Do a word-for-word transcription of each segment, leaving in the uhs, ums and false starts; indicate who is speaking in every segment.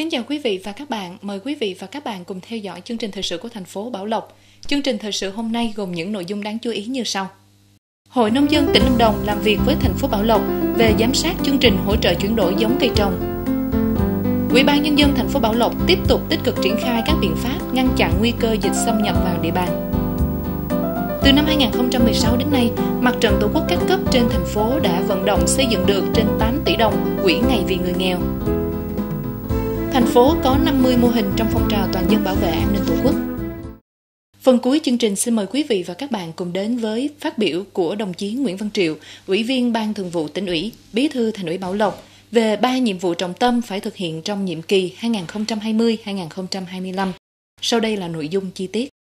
Speaker 1: Kính chào quý vị và các bạn. Mời quý vị và các bạn cùng theo dõi chương trình thời sự của thành phố Bảo Lộc. Chương trình thời sự hôm nay gồm những nội dung đáng chú ý như sau. Hội Nông dân tỉnh Lâm Đồng làm việc với thành phố Bảo Lộc về giám sát chương trình hỗ trợ chuyển đổi giống cây trồng. Ủy ban Nhân dân thành phố Bảo Lộc tiếp tục tích cực triển khai các biện pháp ngăn chặn nguy cơ dịch xâm nhập vào địa bàn. Từ năm hai không một sáu đến nay, Mặt trận Tổ quốc các cấp trên thành phố đã vận động xây dựng được trên tám tỷ đồng quỹ Ngày vì người nghèo. Thành phố có năm mươi mô hình trong phong trào toàn dân bảo vệ an ninh Tổ quốc. Phần cuối chương trình xin mời quý vị và các bạn cùng đến với phát biểu của đồng chí Nguyễn Văn Triệu, Ủy viên Ban Thường vụ Tỉnh ủy, Bí thư Thành ủy Bảo Lộc về ba nhiệm vụ trọng tâm phải thực hiện trong nhiệm kỳ hai nghìn không trăm hai mươi đến hai nghìn không trăm hai mươi lăm. Sau đây là nội dung chi tiết.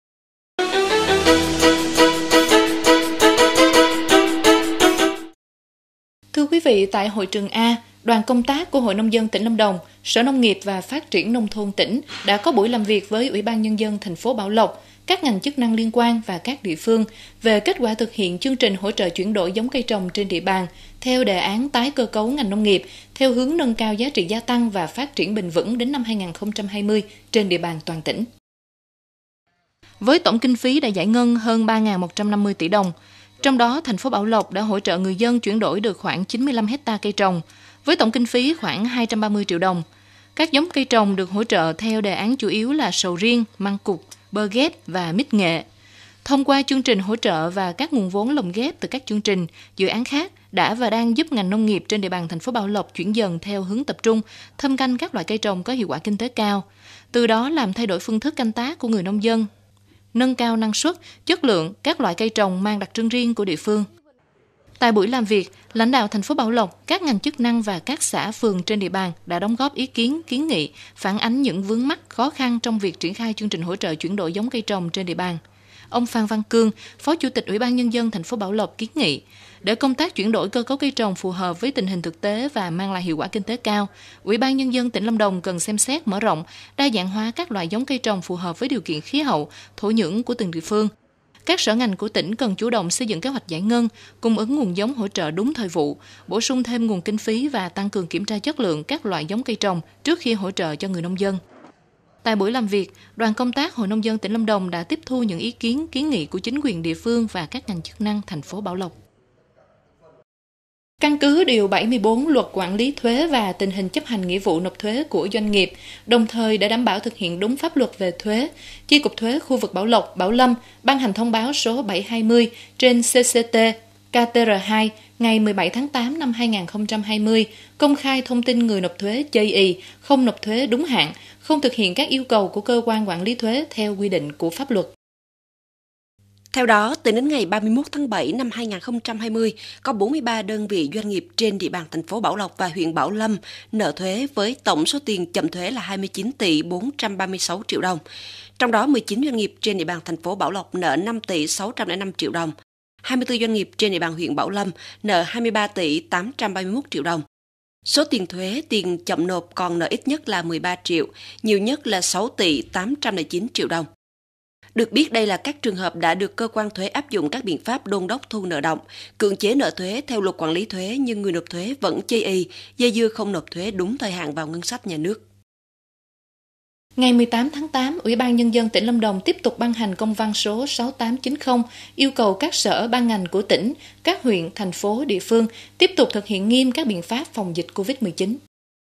Speaker 1: Thưa quý vị, tại hội trường A, đoàn công tác của Hội Nông dân tỉnh Lâm Đồng, Sở Nông nghiệp và Phát triển Nông thôn tỉnh đã có buổi làm việc với Ủy ban Nhân dân thành phố Bảo Lộc, các ngành chức năng liên quan và các địa phương về kết quả thực hiện chương trình hỗ trợ chuyển đổi giống cây trồng trên địa bàn theo đề án tái cơ cấu ngành nông nghiệp theo hướng nâng cao giá trị gia tăng và phát triển bền vững đến năm hai nghìn không trăm hai mươi trên địa bàn toàn tỉnh. Với tổng kinh phí đã giải ngân hơn ba nghìn một trăm năm mươi tỷ đồng, trong đó thành phố Bảo Lộc đã hỗ trợ người dân chuyển đổi được khoảng chín mươi lăm héc ta cây trồng, với tổng kinh phí khoảng hai trăm ba mươi triệu đồng. Các giống cây trồng được hỗ trợ theo đề án chủ yếu là sầu riêng, măng cụt, bơ ghét và mít nghệ. Thông qua chương trình hỗ trợ và các nguồn vốn lồng ghép từ các chương trình, dự án khác đã và đang giúp ngành nông nghiệp trên địa bàn thành phố Bảo Lộc chuyển dần theo hướng tập trung, thâm canh các loại cây trồng có hiệu quả kinh tế cao, từ đó làm thay đổi phương thức canh tác của người nông dân, nâng cao năng suất, chất lượng các loại cây trồng mang đặc trưng riêng của địa phương. Tại buổi làm việc, lãnh đạo thành phố Bảo Lộc, các ngành chức năng và các xã phường trên địa bàn đã đóng góp ý kiến, kiến nghị, phản ánh những vướng mắc khó khăn trong việc triển khai chương trình hỗ trợ chuyển đổi giống cây trồng trên địa bàn. Ông Phan Văn Cương, Phó Chủ tịch Ủy ban Nhân dân thành phố Bảo Lộc kiến nghị, để công tác chuyển đổi cơ cấu cây trồng phù hợp với tình hình thực tế và mang lại hiệu quả kinh tế cao, Ủy ban Nhân dân tỉnh Lâm Đồng cần xem xét mở rộng, đa dạng hóa các loại giống cây trồng phù hợp với điều kiện khí hậu, thổ nhưỡng của từng địa phương. Các sở ngành của tỉnh cần chủ động xây dựng kế hoạch giải ngân, cung ứng nguồn giống hỗ trợ đúng thời vụ, bổ sung thêm nguồn kinh phí và tăng cường kiểm tra chất lượng các loại giống cây trồng trước khi hỗ trợ cho người nông dân. Tại buổi làm việc, đoàn công tác Hội Nông dân tỉnh Lâm Đồng đã tiếp thu những ý kiến, kiến nghị của chính quyền địa phương và các ngành chức năng thành phố Bảo Lộc. Căn cứ Điều bảy mươi tư Luật Quản lý thuế và tình hình chấp hành nghĩa vụ nộp thuế của doanh nghiệp, đồng thời để đảm bảo thực hiện đúng pháp luật về thuế, Chi cục thuế khu vực Bảo Lộc, Bảo Lâm ban hành thông báo số bảy trăm hai mươi trên C C T K T R hai ngày mười bảy tháng tám năm hai nghìn không trăm hai mươi, công khai thông tin người nộp thuế chây ì, không nộp thuế đúng hạn, không thực hiện các yêu cầu của cơ quan quản lý thuế theo quy định của pháp luật.
Speaker 2: Theo đó, tính đến ngày ba mươi mốt tháng bảy năm hai nghìn không trăm hai mươi, có bốn mươi ba đơn vị doanh nghiệp trên địa bàn thành phố Bảo Lộc và huyện Bảo Lâm nợ thuế với tổng số tiền chậm thuế là hai mươi chín tỷ bốn trăm ba mươi sáu triệu đồng. Trong đó, mười chín doanh nghiệp trên địa bàn thành phố Bảo Lộc nợ năm tỷ sáu trăm lẻ năm triệu đồng. hai mươi tư doanh nghiệp trên địa bàn huyện Bảo Lâm nợ hai mươi ba tỷ tám trăm ba mươi mốt triệu đồng. Số tiền thuế, tiền chậm nộp còn nợ ít nhất là mười ba triệu, nhiều nhất là sáu tỷ tám trăm lẻ chín triệu đồng. Được biết đây là các trường hợp đã được cơ quan thuế áp dụng các biện pháp đôn đốc thu nợ động, cưỡng chế nợ thuế theo luật quản lý thuế nhưng người nộp thuế vẫn chây ì, dây dưa không nộp thuế đúng thời hạn vào ngân sách nhà nước.
Speaker 1: Ngày mười tám tháng tám, Ủy ban Nhân dân tỉnh Lâm Đồng tiếp tục ban hành công văn số sáu tám chín không yêu cầu các sở ban ngành của tỉnh, các huyện, thành phố, địa phương tiếp tục thực hiện nghiêm các biện pháp phòng dịch covid mười chín.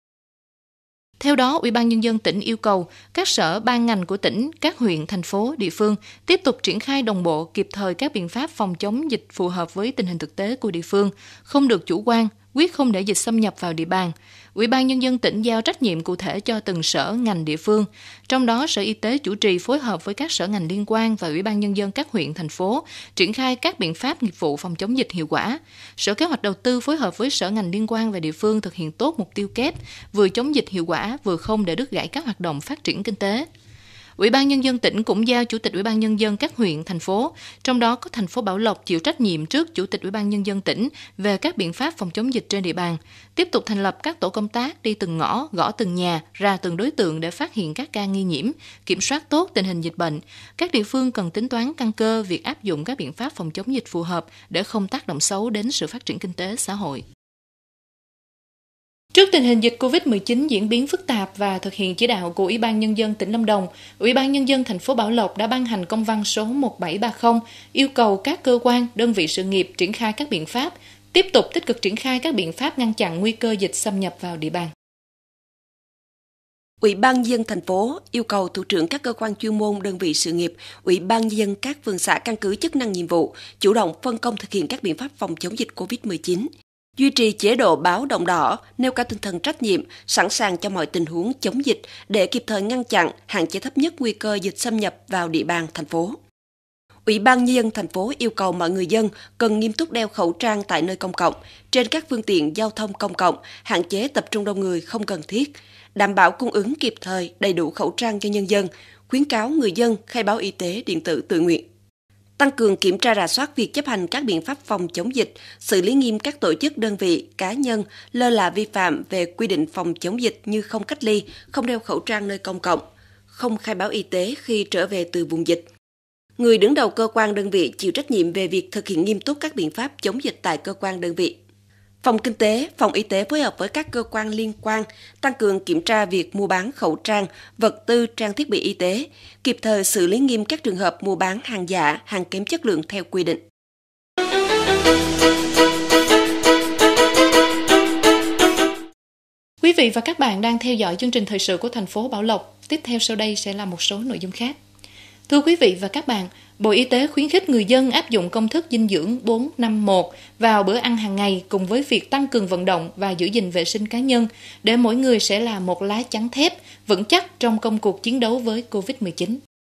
Speaker 1: Theo đó, Ủy ban Nhân dân tỉnh yêu cầu các sở ban ngành của tỉnh, các huyện, thành phố, địa phương tiếp tục triển khai đồng bộ kịp thời các biện pháp phòng chống dịch phù hợp với tình hình thực tế của địa phương, không được chủ quan, quyết không để dịch xâm nhập vào địa bàn. Ủy ban Nhân dân tỉnh giao trách nhiệm cụ thể cho từng sở ngành địa phương, trong đó Sở Y tế chủ trì phối hợp với các sở ngành liên quan và Ủy ban Nhân dân các huyện, thành phố triển khai các biện pháp nghiệp vụ phòng chống dịch hiệu quả. Sở Kế hoạch Đầu tư phối hợp với sở ngành liên quan và địa phương thực hiện tốt mục tiêu kép, vừa chống dịch hiệu quả, vừa không để đứt gãy các hoạt động phát triển kinh tế. Ủy ban Nhân dân tỉnh cũng giao Chủ tịch Ủy ban Nhân dân các huyện, thành phố, trong đó có thành phố Bảo Lộc chịu trách nhiệm trước Chủ tịch Ủy ban Nhân dân tỉnh về các biện pháp phòng chống dịch trên địa bàn, tiếp tục thành lập các tổ công tác đi từng ngõ, gõ từng nhà, ra từng đối tượng để phát hiện các ca nghi nhiễm, kiểm soát tốt tình hình dịch bệnh. Các địa phương cần tính toán căn cơ việc áp dụng các biện pháp phòng chống dịch phù hợp để không tác động xấu đến sự phát triển kinh tế xã hội. Trước tình hình dịch covid mười chín diễn biến phức tạp và thực hiện chỉ đạo của Ủy ban Nhân dân tỉnh Lâm Đồng, Ủy ban Nhân dân thành phố Bảo Lộc đã ban hành công văn số một bảy ba không yêu cầu các cơ quan, đơn vị sự nghiệp triển khai các biện pháp, tiếp tục tích cực triển khai các biện pháp ngăn chặn nguy cơ dịch xâm nhập vào địa bàn.
Speaker 2: Ủy ban Nhân dân thành phố yêu cầu thủ trưởng các cơ quan chuyên môn, đơn vị sự nghiệp, Ủy ban Nhân dân các phường xã căn cứ chức năng nhiệm vụ, chủ động phân công thực hiện các biện pháp phòng chống dịch covid mười chín. Duy trì chế độ báo động đỏ, nêu cao tinh thần trách nhiệm, sẵn sàng cho mọi tình huống chống dịch để kịp thời ngăn chặn, hạn chế thấp nhất nguy cơ dịch xâm nhập vào địa bàn thành phố. Ủy ban Nhân dân thành phố yêu cầu mọi người dân cần nghiêm túc đeo khẩu trang tại nơi công cộng, trên các phương tiện giao thông công cộng, hạn chế tập trung đông người không cần thiết, đảm bảo cung ứng kịp thời đầy đủ khẩu trang cho nhân dân, khuyến cáo người dân khai báo y tế điện tử tự nguyện. Tăng cường kiểm tra rà soát việc chấp hành các biện pháp phòng chống dịch, xử lý nghiêm các tổ chức, đơn vị, cá nhân lơ là vi phạm về quy định phòng chống dịch như không cách ly, không đeo khẩu trang nơi công cộng, không khai báo y tế khi trở về từ vùng dịch. Người đứng đầu cơ quan đơn vị chịu trách nhiệm về việc thực hiện nghiêm túc các biện pháp chống dịch tại cơ quan đơn vị. Phòng Kinh tế, Phòng Y tế phối hợp với các cơ quan liên quan tăng cường kiểm tra việc mua bán khẩu trang, vật tư, trang thiết bị y tế, kịp thời xử lý nghiêm các trường hợp mua bán hàng giả, hàng kém chất lượng theo quy định.
Speaker 1: Quý vị và các bạn đang theo dõi chương trình thời sự của thành phố Bảo Lộc. Tiếp theo sau đây sẽ là một số nội dung khác. Thưa quý vị và các bạn, Bộ Y tế khuyến khích người dân áp dụng công thức dinh dưỡng bốn năm một vào bữa ăn hàng ngày cùng với việc tăng cường vận động và giữ gìn vệ sinh cá nhân để mỗi người sẽ là một lá chắn thép vững chắc trong công cuộc chiến đấu với covid mười chín.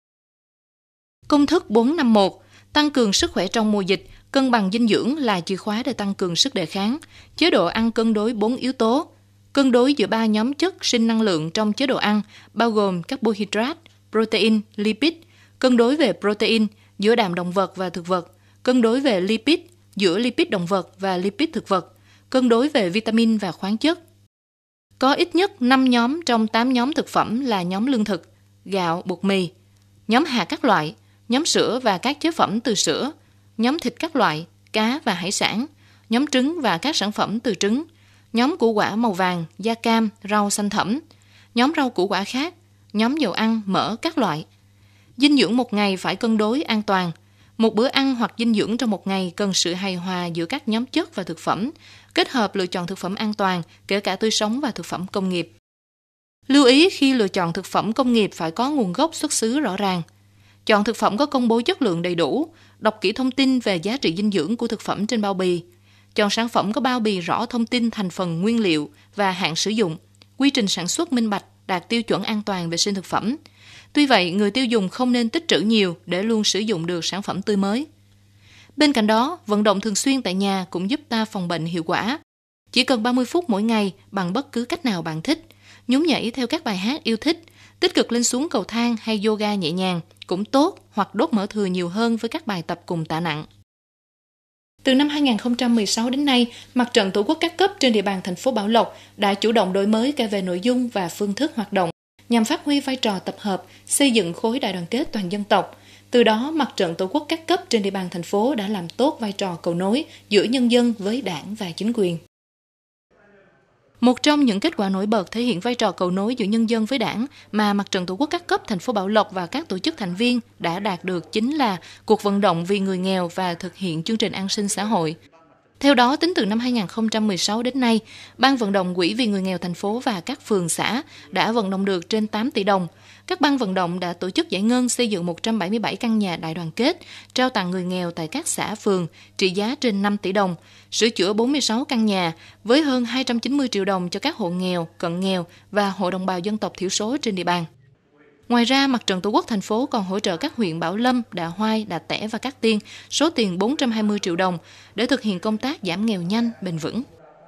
Speaker 1: Công thức bốn năm một, tăng cường sức khỏe trong mùa dịch, cân bằng dinh dưỡng là chìa khóa để tăng cường sức đề kháng. Chế độ ăn cân đối bốn yếu tố, cân đối giữa ba nhóm chất sinh năng lượng trong chế độ ăn, bao gồm carbohydrate, protein, lipid, cân đối về protein giữa đạm động vật và thực vật, cân đối về lipid giữa lipid động vật và lipid thực vật, cân đối về vitamin và khoáng chất. Có ít nhất năm nhóm trong tám nhóm thực phẩm là nhóm lương thực, gạo, bột mì, nhóm hạt các loại, nhóm sữa và các chế phẩm từ sữa, nhóm thịt các loại, cá và hải sản, nhóm trứng và các sản phẩm từ trứng, nhóm củ quả màu vàng, da cam, rau xanh thẫm, nhóm rau củ quả khác, nhóm dầu ăn, mỡ các loại. Dinh dưỡng một ngày phải cân đối an toàn. Một bữa ăn hoặc dinh dưỡng trong một ngày cần sự hài hòa giữa các nhóm chất và thực phẩm, kết hợp lựa chọn thực phẩm an toàn, kể cả tươi sống và thực phẩm công nghiệp. Lưu ý khi lựa chọn thực phẩm công nghiệp phải có nguồn gốc xuất xứ rõ ràng. Chọn thực phẩm có công bố chất lượng đầy đủ, đọc kỹ thông tin về giá trị dinh dưỡng của thực phẩm trên bao bì. Chọn sản phẩm có bao bì rõ thông tin thành phần nguyên liệu và hạn sử dụng, quy trình sản xuất minh bạch, đạt tiêu chuẩn an toàn vệ sinh thực phẩm. Tuy vậy, người tiêu dùng không nên tích trữ nhiều để luôn sử dụng được sản phẩm tươi mới. Bên cạnh đó, vận động thường xuyên tại nhà cũng giúp ta phòng bệnh hiệu quả. Chỉ cần ba mươi phút mỗi ngày bằng bất cứ cách nào bạn thích, nhún nhảy theo các bài hát yêu thích, tích cực lên xuống cầu thang hay yoga nhẹ nhàng cũng tốt, hoặc đốt mỡ thừa nhiều hơn với các bài tập cùng tạ nặng. Từ năm hai nghìn không trăm mười sáu đến nay, Mặt trận Tổ quốc các cấp trên địa bàn thành phố Bảo Lộc đã chủ động đổi mới cả về nội dung và phương thức hoạt động, nhằm phát huy vai trò tập hợp, xây dựng khối đại đoàn kết toàn dân tộc. Từ đó, Mặt trận Tổ quốc các cấp trên địa bàn thành phố đã làm tốt vai trò cầu nối giữa nhân dân với đảng và chính quyền. Một trong những kết quả nổi bật thể hiện vai trò cầu nối giữa nhân dân với đảng mà Mặt trận Tổ quốc các cấp thành phố Bảo Lộc và các tổ chức thành viên đã đạt được chính là cuộc vận động vì người nghèo và thực hiện chương trình an sinh xã hội. Theo đó, tính từ năm hai nghìn không trăm mười sáu đến nay, Ban vận động Quỹ vì người nghèo thành phố và các phường xã đã vận động được trên tám tỷ đồng. Các ban vận động đã tổ chức giải ngân xây dựng một trăm bảy mươi bảy căn nhà đại đoàn kết, trao tặng người nghèo tại các xã phường trị giá trên năm tỷ đồng, sửa chữa bốn mươi sáu căn nhà với hơn hai trăm chín mươi triệu đồng cho các hộ nghèo, cận nghèo và hộ đồng bào dân tộc thiểu số trên địa bàn. Ngoài ra, Mặt trận Tổ quốc thành phố còn hỗ trợ các huyện Bảo Lâm, Đạ Hoai, Đạ Tẻ và Cát Tiên số tiền bốn trăm hai mươi triệu đồng để thực hiện công tác giảm nghèo nhanh, bền vững.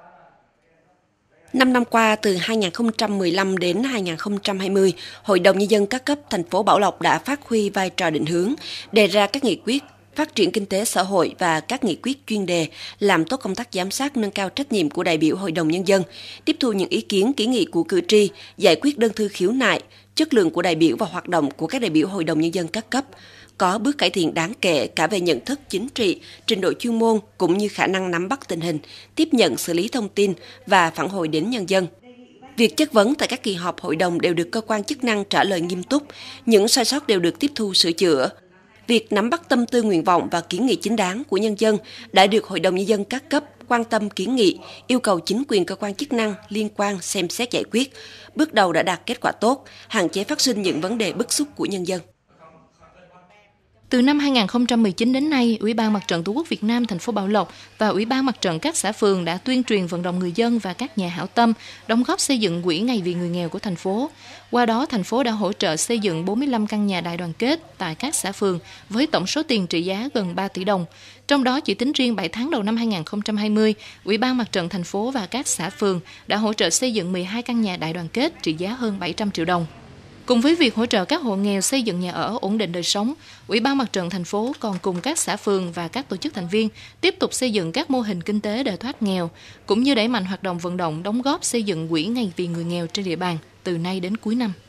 Speaker 2: Năm năm qua, từ hai nghìn không trăm mười lăm đến hai nghìn không trăm hai mươi, Hội đồng Nhân dân các cấp thành phố Bảo Lộc đã phát huy vai trò định hướng, đề ra các nghị quyết phát triển kinh tế xã hội và các nghị quyết chuyên đề, làm tốt công tác giám sát, nâng cao trách nhiệm của đại biểu Hội đồng Nhân dân, tiếp thu những ý kiến, kiến nghị của cử tri, giải quyết đơn thư khiếu nại, chất lượng của đại biểu và hoạt động của các đại biểu Hội đồng Nhân dân các cấp, có bước cải thiện đáng kể cả về nhận thức chính trị, trình độ chuyên môn cũng như khả năng nắm bắt tình hình, tiếp nhận xử lý thông tin và phản hồi đến nhân dân. Việc chất vấn tại các kỳ họp hội đồng đều được cơ quan chức năng trả lời nghiêm túc, những sai sót đều được tiếp thu sửa chữa. Việc nắm bắt tâm tư nguyện vọng và kiến nghị chính đáng của nhân dân đã được Hội đồng Nhân dân các cấp quan tâm kiến nghị, yêu cầu chính quyền cơ quan chức năng liên quan xem xét giải quyết. Bước đầu đã đạt kết quả tốt, hạn chế phát sinh những vấn đề bức xúc của nhân dân.
Speaker 1: Từ năm hai nghìn không trăm mười chín đến nay, Ủy ban Mặt trận Tổ quốc Việt Nam thành phố Bảo Lộc và Ủy ban Mặt trận các xã phường đã tuyên truyền vận động người dân và các nhà hảo tâm đóng góp xây dựng quỹ Ngày vì người nghèo của thành phố. Qua đó, thành phố đã hỗ trợ xây dựng bốn mươi lăm căn nhà đại đoàn kết tại các xã phường với tổng số tiền trị giá gần ba tỷ đồng. Trong đó, chỉ tính riêng bảy tháng đầu năm hai nghìn không trăm hai mươi, Ủy ban Mặt trận thành phố và các xã phường đã hỗ trợ xây dựng mười hai căn nhà đại đoàn kết trị giá hơn bảy trăm triệu đồng. Cùng với việc hỗ trợ các hộ nghèo xây dựng nhà ở ổn định đời sống, Ủy ban Mặt trận thành phố còn cùng các xã phường và các tổ chức thành viên tiếp tục xây dựng các mô hình kinh tế để thoát nghèo, cũng như đẩy mạnh hoạt động vận động đóng góp xây dựng quỹ Ngày vì người nghèo trên địa bàn từ nay đến cuối năm.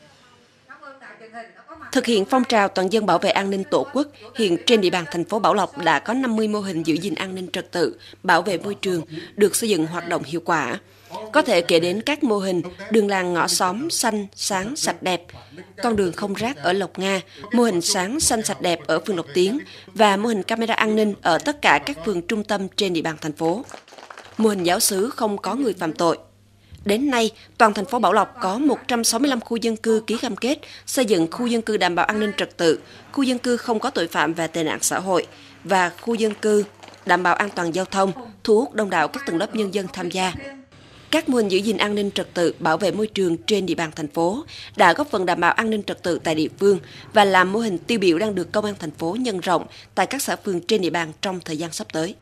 Speaker 2: Thực hiện phong trào toàn dân bảo vệ an ninh Tổ quốc, hiện trên địa bàn thành phố Bảo Lộc đã có năm mươi mô hình giữ gìn an ninh trật tự, bảo vệ môi trường được xây dựng hoạt động hiệu quả. Có thể kể đến các mô hình đường làng ngõ xóm xanh, sáng, sạch đẹp, con đường không rác ở Lộc Nga, mô hình sáng, xanh, sạch đẹp ở phường Lộc Tiến và mô hình camera an ninh ở tất cả các phường trung tâm trên địa bàn thành phố. Mô hình giáo xứ không có người phạm tội. Đến nay, toàn thành phố Bảo Lộc có một trăm sáu mươi lăm khu dân cư ký cam kết xây dựng khu dân cư đảm bảo an ninh trật tự, khu dân cư không có tội phạm và tệ nạn xã hội và khu dân cư đảm bảo an toàn giao thông, thu hút đông đảo các tầng lớp nhân dân tham gia. Các mô hình giữ gìn an ninh trật tự, bảo vệ môi trường trên địa bàn thành phố đã góp phần đảm bảo an ninh trật tự tại địa phương và làm mô hình tiêu biểu đang được Công an thành phố nhân rộng tại các xã phường trên địa bàn trong thời gian sắp tới.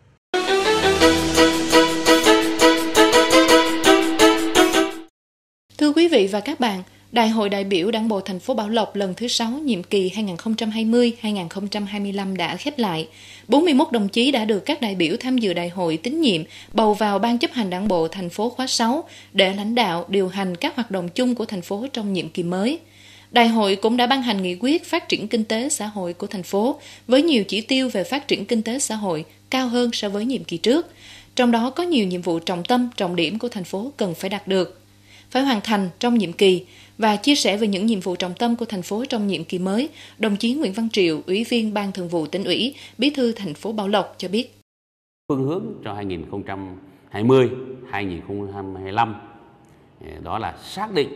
Speaker 1: Thưa quý vị và các bạn, Đại hội đại biểu Đảng bộ thành phố Bảo Lộc lần thứ sáu nhiệm kỳ hai nghìn không trăm hai mươi đến hai nghìn không trăm hai mươi lăm đã khép lại. bốn mươi mốt đồng chí đã được các đại biểu tham dự đại hội tín nhiệm bầu vào Ban chấp hành Đảng bộ thành phố khóa sáu để lãnh đạo, điều hành các hoạt động chung của thành phố trong nhiệm kỳ mới. Đại hội cũng đã ban hành nghị quyết phát triển kinh tế xã hội của thành phố với nhiều chỉ tiêu về phát triển kinh tế xã hội cao hơn so với nhiệm kỳ trước. Trong đó có nhiều nhiệm vụ trọng tâm, trọng điểm của thành phố cần phải đạt được, phải hoàn thành trong nhiệm kỳ. Và chia sẻ về những nhiệm vụ trọng tâm của thành phố trong nhiệm kỳ mới, đồng chí Nguyễn Văn Triệu, Ủy viên Ban Thường vụ Tỉnh ủy, Bí thư thành phố Bảo Lộc cho biết.
Speaker 3: Phương hướng cho hai nghìn không trăm hai mươi đến hai nghìn không trăm hai mươi lăm đó là xác định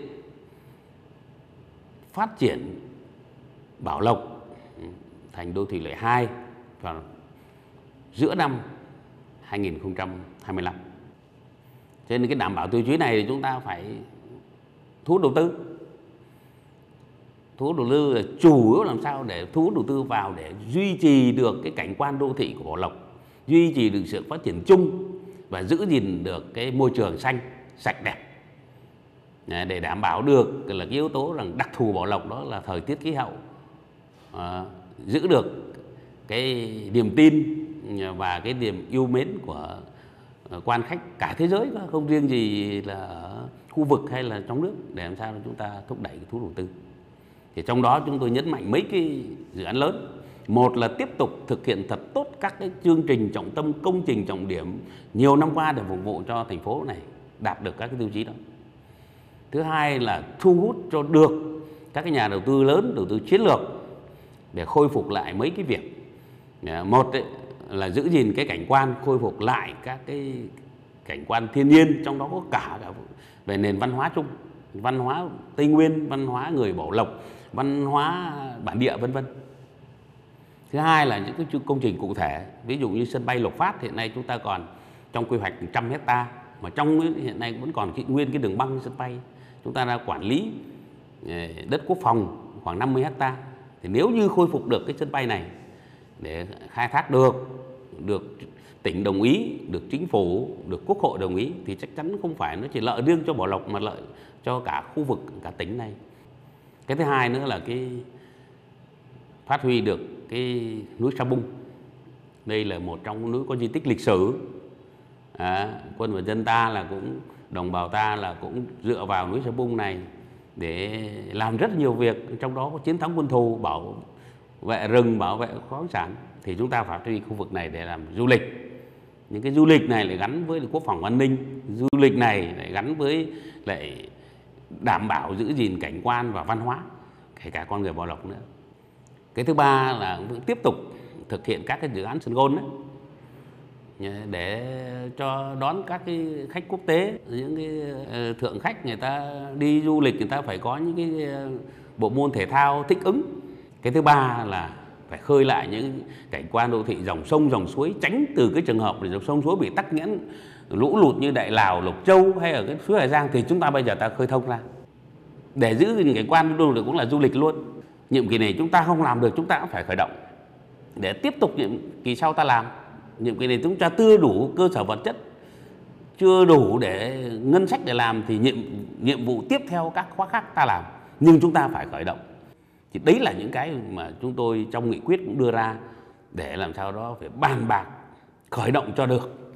Speaker 3: phát triển Bảo Lộc thành đô thị loại hai vào giữa năm hai nghìn không trăm hai mươi lăm. Cho nên cái đảm bảo tiêu chí này thì chúng ta phải thu hút đầu tư. Thu hút đầu tư là chủ yếu làm sao để thu hút đầu tư vào để duy trì được cái cảnh quan đô thị của Bảo Lộc, duy trì được sự phát triển chung và giữ gìn được cái môi trường xanh, sạch đẹp. Để đảm bảo được là cái yếu tố rằng đặc thù Bảo Lộc đó là thời tiết khí hậu, à, giữ được cái niềm tin và cái niềm yêu mến của quan khách cả thế giới, không riêng gì là ở khu vực hay là trong nước, để làm sao chúng ta thúc đẩy thu hút đầu tư. Thì trong đó chúng tôi nhấn mạnh mấy cái dự án lớn. Một là tiếp tục thực hiện thật tốt các cái chương trình trọng tâm, công trình trọng điểm nhiều năm qua để phục vụ cho thành phố này đạt được các cái tiêu chí đó. Thứ hai là thu hút cho được các cái nhà đầu tư lớn, đầu tư chiến lược để khôi phục lại mấy cái việc. Một ấy, là giữ gìn cái cảnh quan, khôi phục lại các cái cảnh quan thiên nhiên, trong đó có cả, cả về nền văn hóa chung, văn hóa Tây Nguyên, văn hóa người Bảo Lộc, văn hóa bản địa vân vân. Thứ hai là những cái công trình cụ thể, ví dụ như sân bay Lộc Phát hiện nay chúng ta còn trong quy hoạch một trăm hecta, mà trong hiện nay vẫn còn cái, nguyên cái đường băng sân bay. Chúng ta đã quản lý đất quốc phòng khoảng năm mươi hecta. Thì nếu như khôi phục được cái sân bay này để khai thác được, được tỉnh đồng ý, được chính phủ, được quốc hội đồng ý thì chắc chắn không phải nó chỉ lợi riêng cho Bảo Lộc mà lợi cho cả khu vực, cả tỉnh này. Cái thứ hai nữa là cái phát huy được cái núi Sa Bung. Đây là một trong núi có di tích lịch sử. À, quân và dân ta là cũng, đồng bào ta là cũng dựa vào núi Sa Bung này để làm rất nhiều việc, trong đó có chiến thắng quân thù, bảo vệ rừng, bảo vệ khoáng sản thì chúng ta phát huy khu vực này để làm du lịch. Những cái du lịch này lại gắn với quốc phòng an ninh, du lịch này lại gắn với lại đảm bảo giữ gìn cảnh quan và văn hóa, kể cả con người Bảo Lộc nữa. Cái thứ ba là tiếp tục thực hiện các cái dự án sân golf đấy, để cho đón các cái khách quốc tế, những cái thượng khách người ta đi du lịch, người ta phải có những cái bộ môn thể thao thích ứng. Cái thứ ba là phải khơi lại những cảnh quan đô thị dòng sông, dòng suối, tránh từ cái trường hợp để dòng sông suối bị tắc nghẽn lũ lụt như Đại Lào, Lộc Châu hay ở cái suối Hà Giang, thì chúng ta bây giờ ta khơi thông ra để giữ gìn cảnh quan đô thị cũng là du lịch luôn. Nhiệm kỳ này chúng ta không làm được, chúng ta cũng phải khởi động để tiếp tục nhiệm kỳ sau ta làm. Nhiệm kỳ này chúng ta chưa đủ cơ sở vật chất, chưa đủ để ngân sách để làm, thì nhiệm nhiệm vụ tiếp theo các khóa khác ta làm, nhưng chúng ta phải khởi động. Thì đấy là những cái mà chúng tôi trong nghị quyết cũng đưa ra để làm sao đó phải bàn bạc khởi động cho được,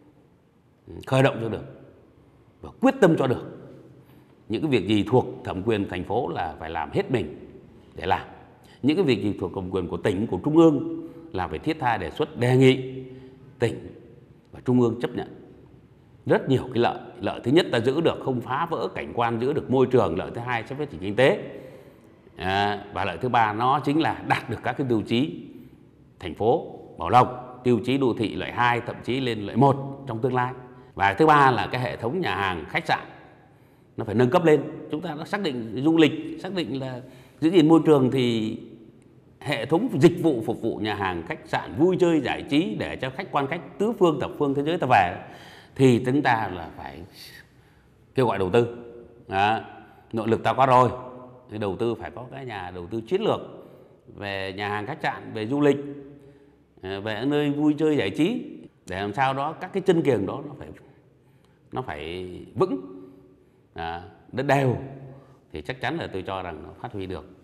Speaker 3: khởi động cho được và quyết tâm cho được. Những cái việc gì thuộc thẩm quyền thành phố là phải làm hết mình để làm. Những cái việc gì thuộc thẩm quyền của tỉnh, của trung ương là phải thiết tha đề xuất, đề nghị tỉnh và trung ương chấp nhận. Rất nhiều cái lợi. Lợi thứ nhất ta giữ được không phá vỡ cảnh quan, giữ được môi trường. Lợi thứ hai sẽ phát triển kinh tế. À, và lợi thứ ba nó chính là đạt được các cái tiêu chí thành phố Bảo Lộc, tiêu chí đô thị loại hai, thậm chí lên loại một trong tương lai. Và thứ ba là cái hệ thống nhà hàng, khách sạn nó phải nâng cấp lên. Chúng ta đã xác định du lịch, xác định là giữ gìn môi trường, thì hệ thống dịch vụ phục vụ nhà hàng, khách sạn, vui chơi giải trí để cho khách quan khách tứ phương thập phương thế giới ta về, thì chúng ta là phải kêu gọi đầu tư. Đó. Nội lực ta có rồi, thì đầu tư phải có cái nhà đầu tư chiến lược về nhà hàng, khách sạn, về du lịch, về nơi vui chơi giải trí, để làm sao đó các cái chân kiềng đó nó phải nó phải vững, à, nó đều, thì chắc chắn là tôi cho rằng nó phát huy được.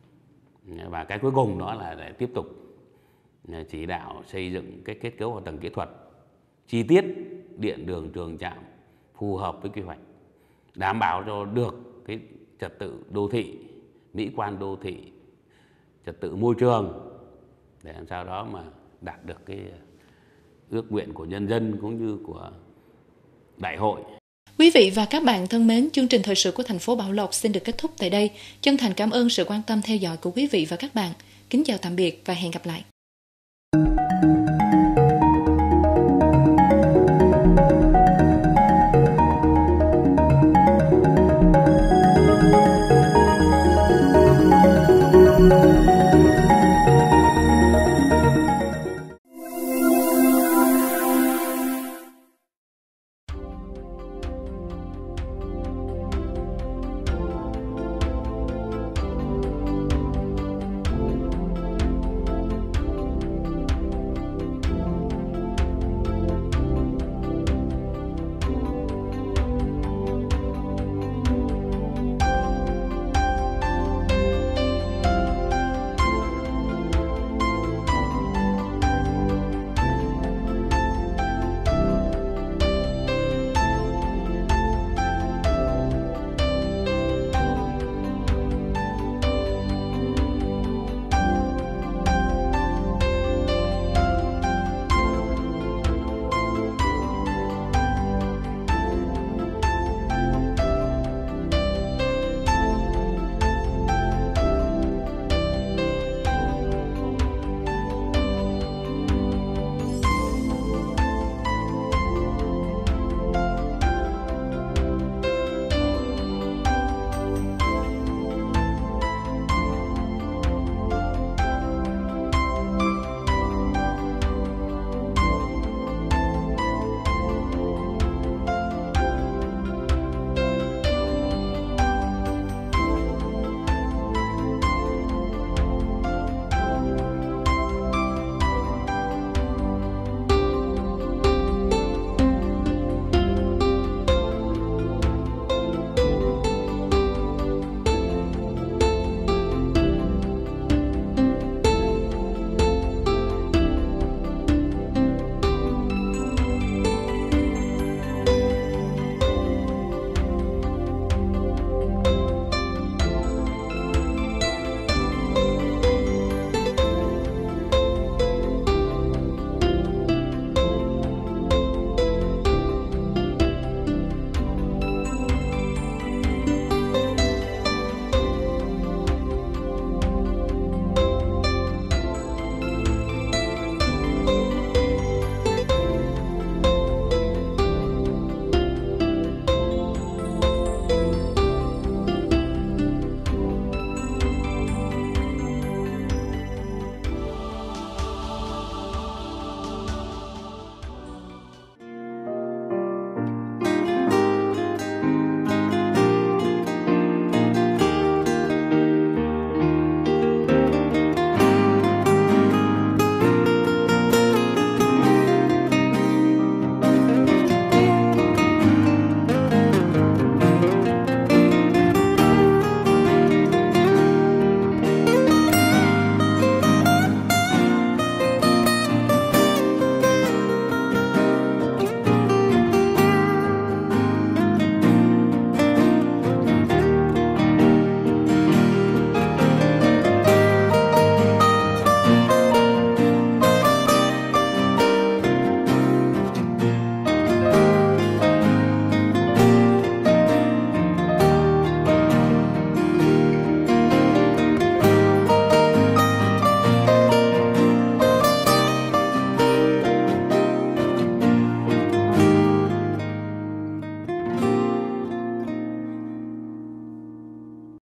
Speaker 3: Và cái cuối cùng đó là để tiếp tục chỉ đạo xây dựng cái kết cấu hạ tầng kỹ thuật chi tiết, điện đường, trường trạm phù hợp với quy hoạch, đảm bảo cho được cái trật tự đô thị, mỹ quan đô thị, trật tự môi trường, để làm sao đó mà đạt được cái ước nguyện của nhân dân cũng như của đại hội.
Speaker 1: Quý vị và các bạn thân mến, chương trình thời sự của thành phố Bảo Lộc xin được kết thúc tại đây. Chân thành cảm ơn sự quan tâm theo dõi của quý vị và các bạn. Kính chào tạm biệt và hẹn gặp lại.